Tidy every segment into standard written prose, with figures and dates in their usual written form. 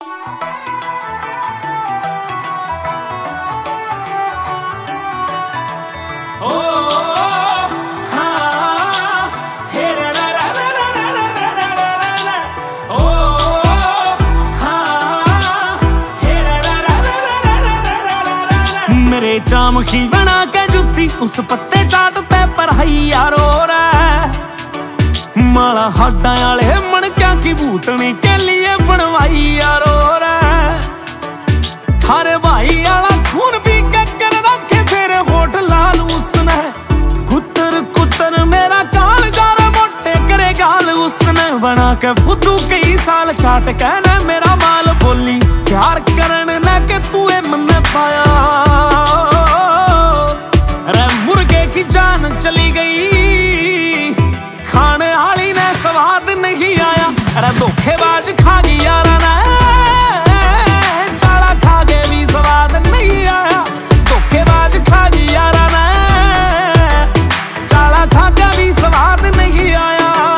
मेरे चामखी बना के जुत्ती उस पत्ते चाटते पढ़ाई यारो रे माला हाडा आले मणक्या की भूतनी के लिए बनवाई यारो रे थारे भाई आला खून पी के कर रखे तेरे होठ लाल उसने कुतर कुतर मेरा काल गाल मोटे करे गाल उसने बना के फुद्दू कई साल चाट कहने मेरा माल बोली प्यार करन न के तू मन पाया की जान चली गई खाने वाली ने स्वाद नहीं आया अरे धोखेबाज खा गई यारा ने काला खा के भी स्वाद नहीं आया धोखेबाज खा गई यारा ने काला खा के भी स्वाद नहीं आया।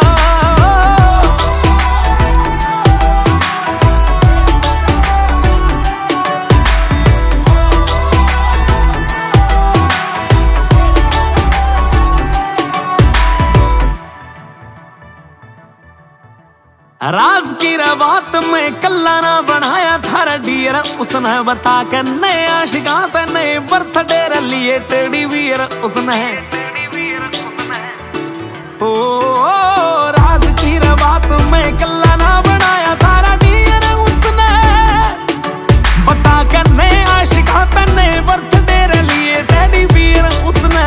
राज की बात में कल्ला ना बनाया थारा डियर उसने बता के नए आशिका नए बर्थडे लिए टेडी बियर उसने ओ राज की बात में कल्ला ना बनाया थारा डियर उसने बता के नए आशिका नए बर्थडे लिए टेडी बियर उसने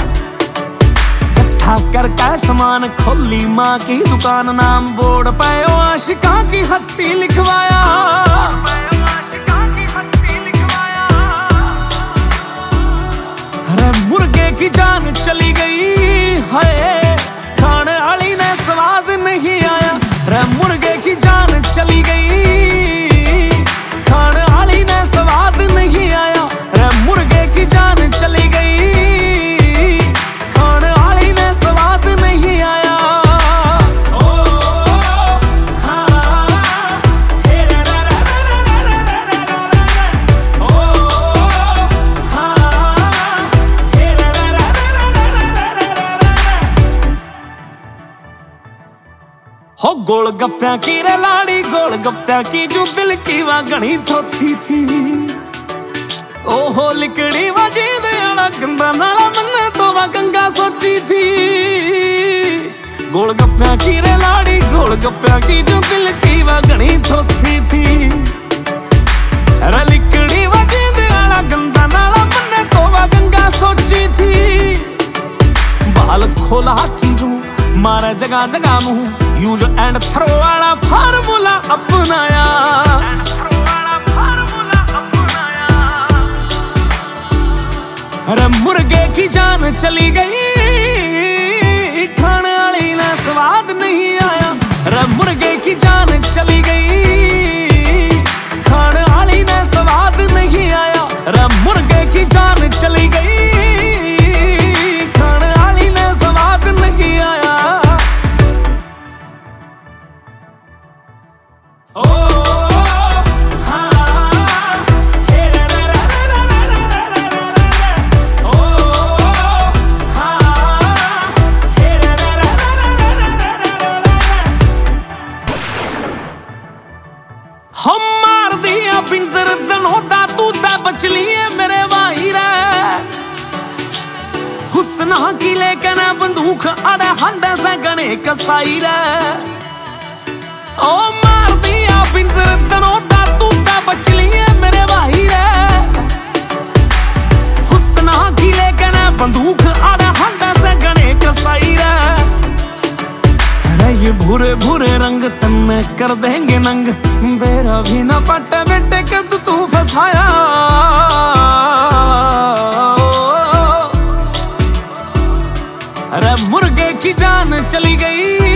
करके सामान खोली माँ की दुकान नाम बोर्ड पायो आशिका की हत्ती लिखवाया अरे मुर्गे की जान चली गई है खाने वाली ने स्वाद नहीं आया अरे मुर्गे की जान चली गई खाने वाली ने स्वाद नहीं आया अरे मुर्गे की जान चली गई हो गोलगप्पा की रे लाड़ी गोलगप्पा की जो दिल की वागणी थोथी थी ओहो लिकड़ी वजीद आला गंदा नाला मन्ने तो वा गंगा सोची थी गोलगप्पा की रे लाड़ी गोलगप्पा की जो दिल की वागणी थोथी थी अरे लिकड़ी वजीद आला गंदा नाला मन्ने तो वा गंगा सोची थी बाल खोला की जो मारे जगह जगह मुंह यूज एंड थ्रो वाला फार्मूला अपनाया अरे मुर्गे की जान चली गई खाने वाली ने स्वाद नहीं आया अरे मुर्गे की जान चली गई खाने वाली ने स्वाद नहीं आया अरे मुर्गे की जान चली गई खाने वाली ने स्वाद नहीं आया। हम मार दिया बिंदर दनोदा तू बच लिए मेरे भाई रे हुस्ना की लेकर बंदूक अड़े हंडे से गणे कसाई रे ओ मार दिया बिंदर दनोदा तू बच लिए मेरे भाई रे हुस्ना की लेकर बंदूक अड़े हंडे से गणे कसाई रे ये भूरे भूरे रंग तन्ने कर देंगे नंग बेरा भी न पट्टे बेटे के तू फसाया अरे मुर्गे की जान चली गई